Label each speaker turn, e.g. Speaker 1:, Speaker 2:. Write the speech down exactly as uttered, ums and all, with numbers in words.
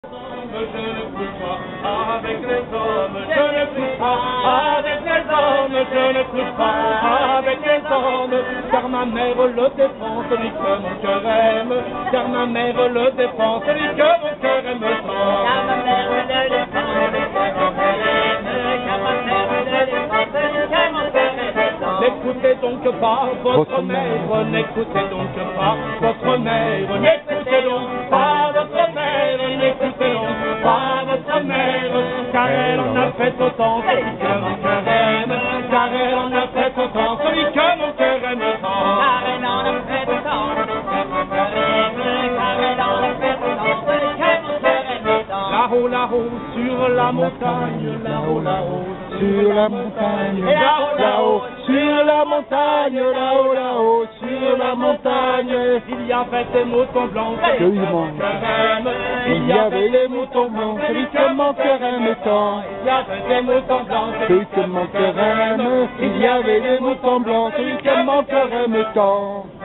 Speaker 1: Je ne couche pas avec les hommes, je ne couche pas avec les hommes, je ne couche pas avec les hommes, car ma mère le défend, celui que mon cœur aime, car ma mère le défend, celui que mon cœur aime tant.
Speaker 2: Car ma mère le défend, celui que mon cœur aime, car ma mère le défend, celui que mon cœur aime tant.
Speaker 1: N'écoutez donc pas votre mère, n'écoutez donc pas votre mère, n'écoutez donc pas votre mère, n'écoutez donc pas votre mère, car elle en a fait autant, celui que mon cœur aime, car elle en a fait autant, celui que mon cœur aime tant.
Speaker 2: Car elle en a fait autant, celui que mon cœur aime, car elle en a fait autant, celui que mon cœur aime tant.
Speaker 1: Là-haut, là-haut, sur la montagne, là-haut, là-haut,
Speaker 3: Sur la montagne,
Speaker 1: là-haut, là-haut,
Speaker 3: sur la montagne, là-haut, là-haut, sur la montagne,
Speaker 1: il y avait des moutons blancs, celui que mon cœur aime,
Speaker 3: il y avait les moutons blancs, celui que mon cœur aime tant.
Speaker 1: il y avait des moutons blancs,
Speaker 3: Celui que mon cœur aime, il y avait les moutons blancs, celui que mon cœur aime tant.